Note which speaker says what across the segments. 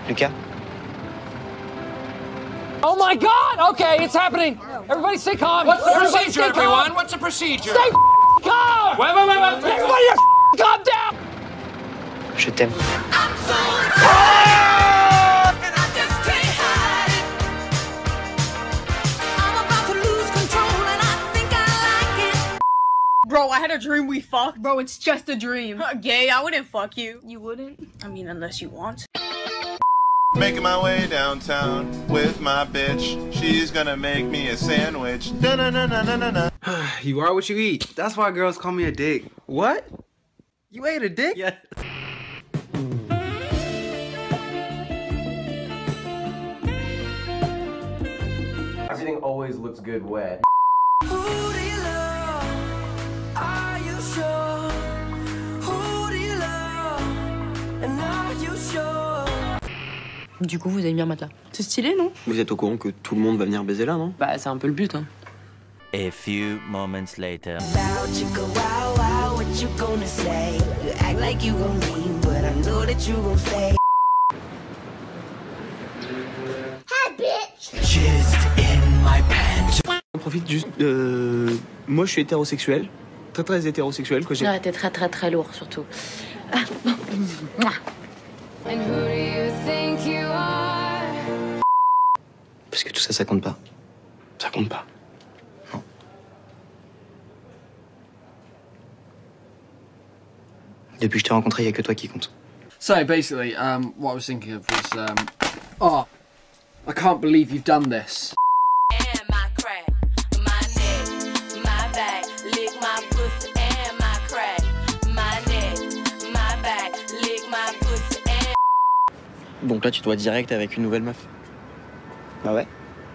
Speaker 1: Lucas?
Speaker 2: Oh my God! Okay, it's happening. Everybody stay calm.
Speaker 3: What's the procedure, everyone? What's the procedure?
Speaker 2: Stay calm.
Speaker 3: Wait.
Speaker 2: Everybody just calm down.
Speaker 1: Je t'aime.
Speaker 4: Bro, I had a dream we fucked. Bro, it's just a dream. Gay, I wouldn't fuck you. You wouldn't? I mean, unless you want.
Speaker 5: Making my way downtown with my bitch. She's gonna make me a sandwich. Da-na-na-na-na-na.
Speaker 6: You are what you eat. That's why girls call me a dick. What? You ate a dick?
Speaker 1: Yeah.
Speaker 7: Everything always looks good wet.
Speaker 8: Du coup, vous avez mis un matelas. C'est stylé, non?
Speaker 1: Vous êtes au courant que tout le monde va venir baiser là, non?
Speaker 8: Bah, c'est un peu le but, hein.
Speaker 9: A few moments later.
Speaker 1: On profite juste moi je suis hétérosexuel. Très hétérosexuel que j'ai.
Speaker 8: Non, t'es très lourd, surtout.
Speaker 1: Parce que tout ça, ça compte pas. Ça compte pas. Non. Depuis que je t'ai rencontré, il n'y a que toi qui compte.
Speaker 2: So basically, what I was thinking of was, oh, I can't believe you've done this.
Speaker 1: Donc là, tu dois direct avec une nouvelle meuf. Ah ouais?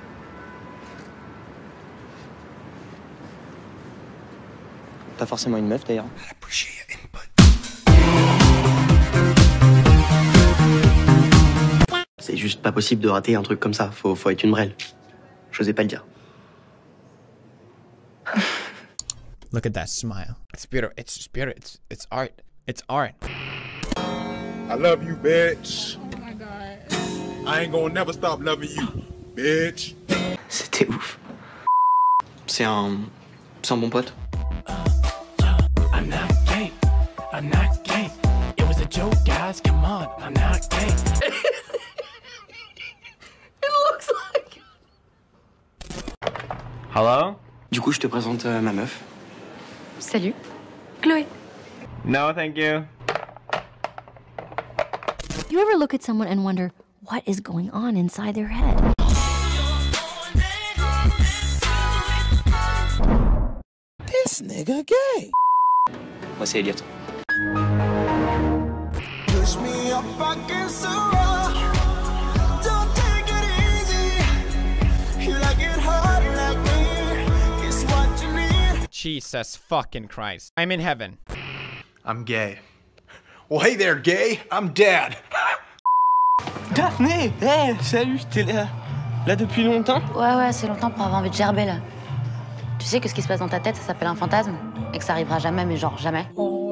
Speaker 1: Pas forcément une meuf d'ailleurs. C'est juste pas possible de rater un truc comme ça. Faut être une brêle. J'osais pas le dire.
Speaker 10: Look at that smile. It's beautiful. It's just beautiful. It's art. It's art.
Speaker 5: I love you, bitch. Oh my God. I ain't gonna never stop loving you, bitch.
Speaker 1: C'était ouf. C'est un bon pote.
Speaker 9: I'm not gay. I'm not gay. It was a joke, guys. Come on. I'm not gay.
Speaker 4: It looks like.
Speaker 1: Hello? Du coup, je te présente ma meuf.
Speaker 8: Salut. Chloé.
Speaker 9: No, thank you.
Speaker 11: You ever look at someone and wonder what is going on inside their head?
Speaker 9: This nigga gay.
Speaker 1: Moi, c'est Eliott.
Speaker 9: Push me up against the rock. Don't take it easy. You like it hard like me. It's what you need.
Speaker 10: Jesus fucking Christ. I'm in heaven.
Speaker 3: I'm gay. Well, hey there, gay. I'm dad.
Speaker 1: Daphné! Hey, salut, t'es là depuis longtemps?
Speaker 8: Ouais, c'est longtemps pour avoir envie de gerber, là. Tu sais que ce qui se passe dans ta tête, ça s'appelle un fantasme? Et que ça arrivera jamais, mais genre jamais.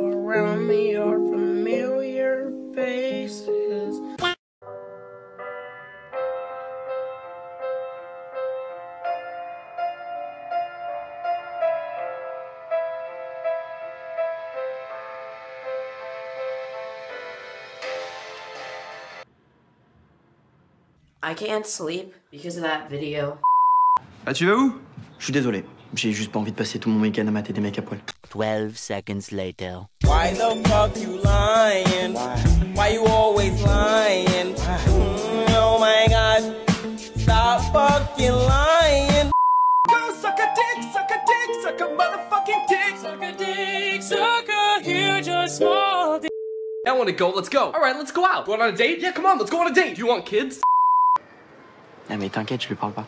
Speaker 8: I can't sleep because of that video.
Speaker 1: Ah, tu vas où? Je suis désolé. J'ai juste pas envie de passer tout mon week-end à mater des mecs à poil.
Speaker 9: 12 seconds later.
Speaker 12: Why the fuck you lying? Why you always lying? Oh my God. Stop fucking lying.
Speaker 9: Go suck a dick, suck a dick, suck a motherfucking dick. Suck a dick, suck a huge or small dick.
Speaker 2: I want to go, let's go. All right, let's go out. Going on a date? Yeah, come on, let's go on a date. Do you want kids?
Speaker 1: Ah mais t'inquiète, je lui parle pas.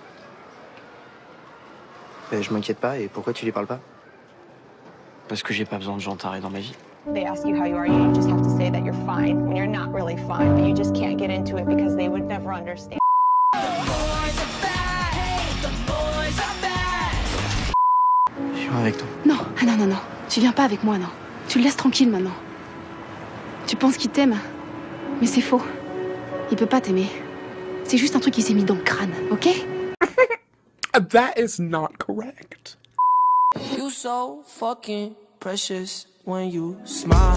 Speaker 1: Je m'inquiète pas, et pourquoi tu lui parles pas? Parce que j'ai pas besoin de gens tarés dans ma vie.
Speaker 13: They ask you how you are, you just have to say that you're fine when you're not really fine, but you just can't get into it because they would never understand.
Speaker 1: Je viens avec toi.
Speaker 8: Non, non. Tu viens pas avec moi, non. Tu le laisses tranquille maintenant. Tu penses qu'il t'aime, mais c'est faux.
Speaker 14: Il peut pas t'aimer. C'est juste un truc qui s'est mis dans le crâne, ok?
Speaker 15: That is not correct.
Speaker 9: You so fucking precious when you smile.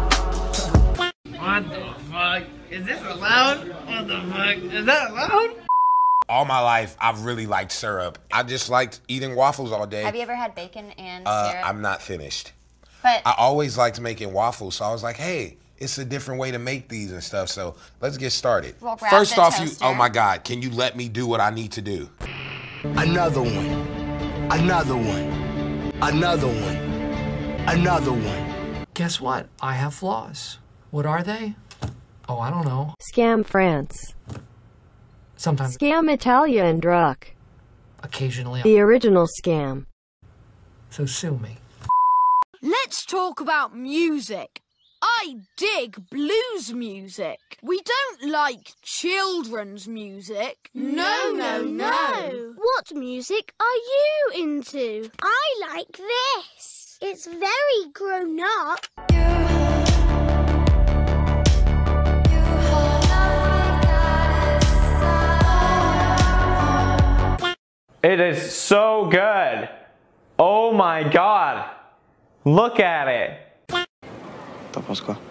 Speaker 16: What the fuck? Is this allowed? What the fuck? Is that allowed?
Speaker 17: All my life, I've really liked syrup. I just liked eating waffles all day.
Speaker 18: Have you ever had bacon and syrup?
Speaker 17: I'm not finished.
Speaker 18: But
Speaker 17: I always liked making waffles, so I was like, hey, it's a different way to make these and stuff, so let's get started.
Speaker 18: We'll grab
Speaker 17: First
Speaker 18: the
Speaker 17: off,
Speaker 18: toaster.
Speaker 17: oh my God, can you let me do what I need to do?
Speaker 19: Another one. Another one. Another one. Another one.
Speaker 20: Guess what? I have flaws. What are they? Oh, I don't know.
Speaker 21: Skam France.
Speaker 20: Sometimes.
Speaker 21: Skam Italia and Druck.
Speaker 20: Occasionally.
Speaker 21: The original scam.
Speaker 20: So sue me.
Speaker 4: Let's talk about music. I dig blues music. We don't like children's music.
Speaker 22: No. What music are you into? I like this. It's very grown up.
Speaker 23: It is so good. Oh my God. Look at it.
Speaker 1: T'en penses quoi?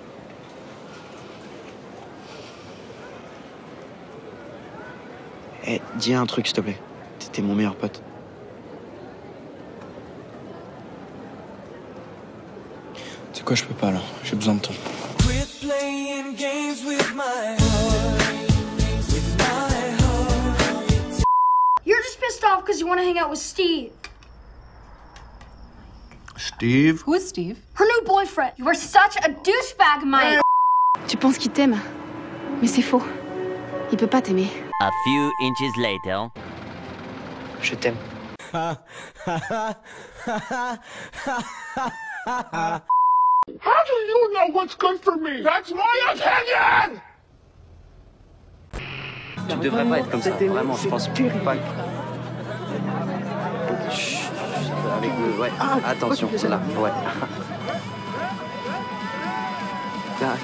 Speaker 1: Eh, dis un truc s'il te plaît. T'es mon meilleur pote. Tu sais quoi, je peux pas là. J'ai besoin de toi.
Speaker 9: Quit playing games with my heart. With my heart.
Speaker 22: You're just pissed off because you want to hang out with Steve.
Speaker 3: Steve?
Speaker 22: Who is Steve? Her new boyfriend. You are such a douchebag, Mike.
Speaker 14: Tu penses qu'il t'aime, mais c'est faux. Il peut pas t'aimer.
Speaker 24: A few inches later.
Speaker 1: Je t'aime.
Speaker 9: How
Speaker 15: do you know what's good for me? That's my opinion!
Speaker 1: Tu devrais pas être comme ça, vraiment, je pense pas. Chut, avec le... Ouais, attention, c'est là, ouais. Là,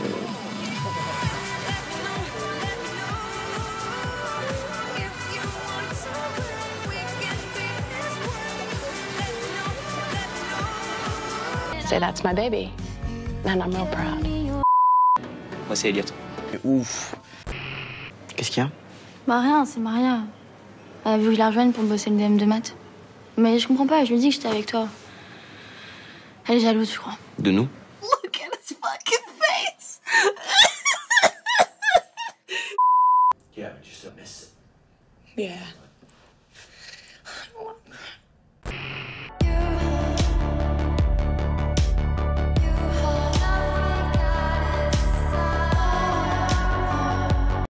Speaker 25: Say that's my baby, and I'm real proud.
Speaker 1: Moi, c'est Eliott. Ouf. Qu'est-ce qu'il y a?
Speaker 8: Bah rien, c'est Maria. Elle a vu que je la rejoigne pour bosser le DM de maths. Mais je comprends pas, je lui dis que j'étais avec toi. Elle est jalouse, je crois.
Speaker 1: De nous?
Speaker 22: Look at his fucking face.
Speaker 3: Yeah, but you're still missing.
Speaker 25: Yeah.